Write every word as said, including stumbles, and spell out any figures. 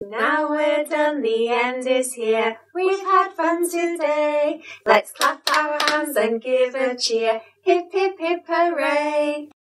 Now we're done, the end is here. We've had fun today. Let's clap our hands and give a cheer. Hip, hip, hip, hooray.